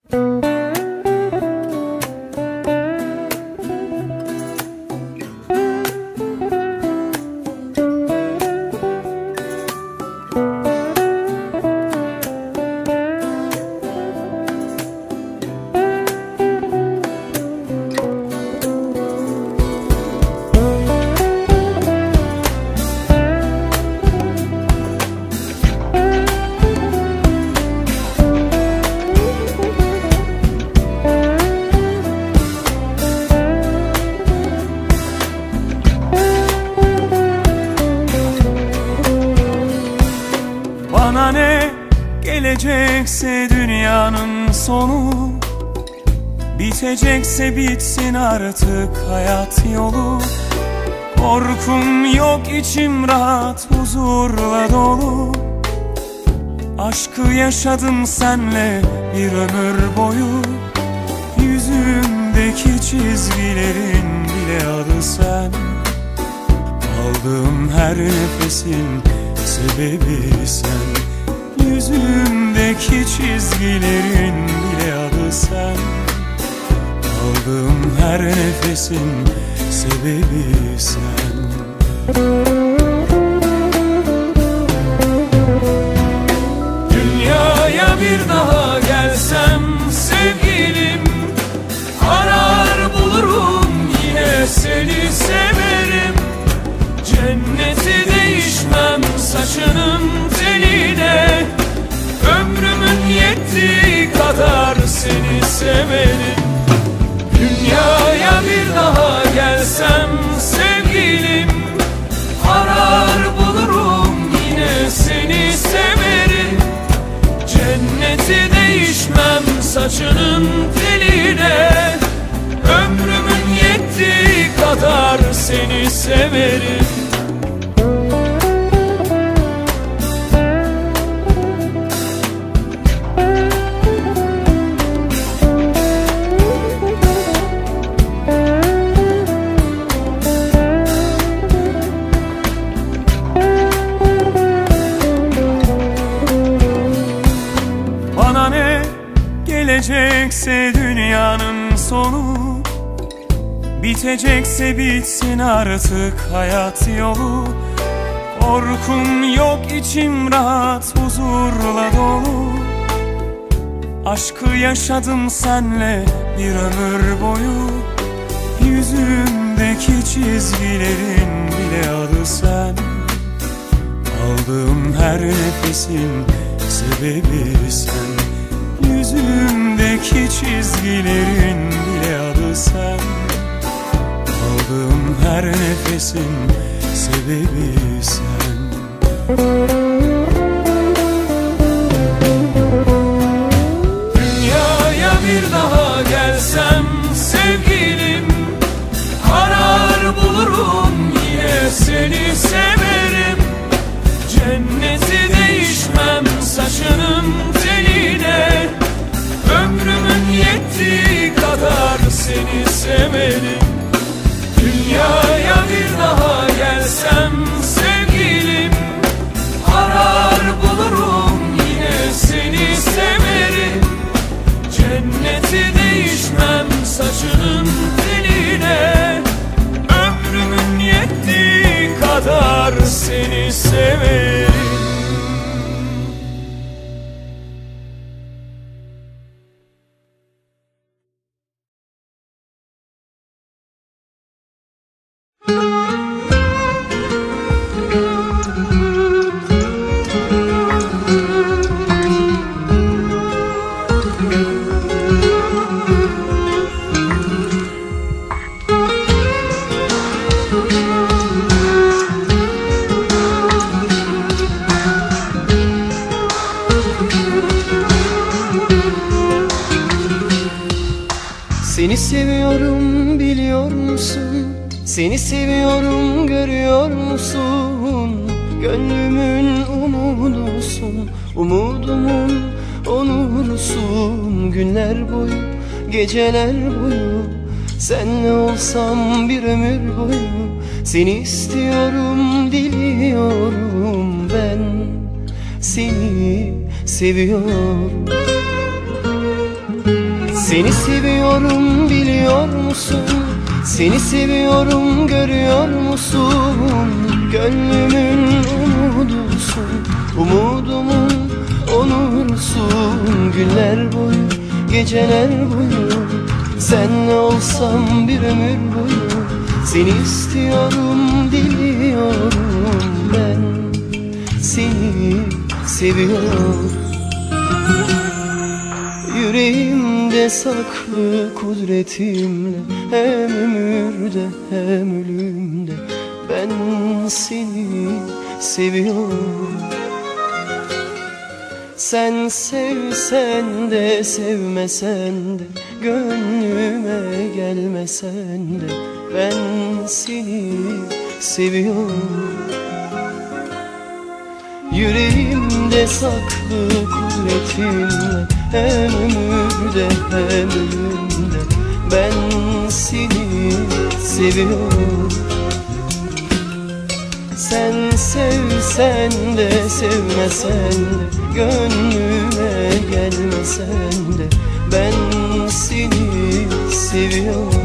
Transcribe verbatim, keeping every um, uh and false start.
Bana ne gelecekse dünyanın sonu, bitecekse bitsin artık hayat yolu. Korkum yok, içim rahat, huzurla dolu. Aşkı yaşadım senle bir ömür boyu. Yüzümdeki çizgilerin bile adı sen. Aldığım her nefesin sebebi sen. Yüzümdeki çizgilerin bile adı sen. Aldığım her nefesin sebebi sen. Dünyaya bir daha gelsem sevgilim, arar bulurum yine seni severim. Cenneti değişmem saçının teline, ömrümün yettiği kadar seni severim. Dünyaya bir daha gelsem sevgilim, arar bulurum yine seni severim. Cenneti değişmem saçının teline, ömrümün yettiği kadar seni severim. Bana ne gelecekse dünyanın sonu, bitecekse bitsin artık hayat yolu. Korkum yok, içim rahat, huzurla dolu. Aşkı yaşadım senle bir ömür boyu. Yüzümdeki çizgilerin bile adı sen. Aldığım her nefesin sebebi sen. Yüzümdeki çizgilerin bile adı sen. Aldığım her nefesin sebebi sen. Dünyaya bir daha gelsem sevgilim, arar bulurum yine seni severim. Cenneti değişmem saçının teline, ömrümün yettiği kadar seni severim. Dünyaya bir daha gelsem sevgilim, arar bulurum yine seni severim. Cenneti değişmem saçının teline, ömrümün yettiği kadar seni severim. Seni seviyorum biliyor musun? Seni seviyorum görüyor musun? Gönlümün umudusun, umudumun onurusun. Günler boyu, geceler boyu, senle olsam bir ömür boyu. Seni istiyorum, diliyorum, ben seni seviyorum. Seni seviyorum biliyor musun? Seni seviyorum görüyor musun? Gönlümün umudusun, umudumun onursun. Günler boyu, geceler boyu senle olsam bir ömür boyu seni istiyorum, diliyorum. Ben seni seviyorum. Yüreğimde saklı kudretimle, hem ömürde hem ölümde ben seni seviyorum. Sen sevsen de sevmesen de, gönlüme gelmesen de ben seni seviyorum. Yüreğimde saklı kudretinle, hem ömürde hem ölümde ben seni seviyorum. Sen sevsen de sevmesen de, gönlüme gelmesen de ben seni seviyorum.